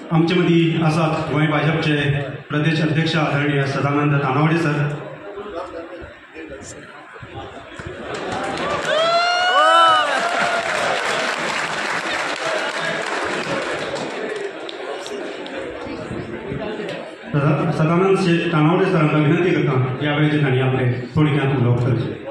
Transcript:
आमचे मदीं आसात गोंय भाजपचे प्रदेश अध्यक्ष आदरणीय सदानंद तानावडे सर, सदानंद तानावडे सरांका विनंती करता या वेळेचेर तांणी आपले थोडक्यात उलोवप करचें.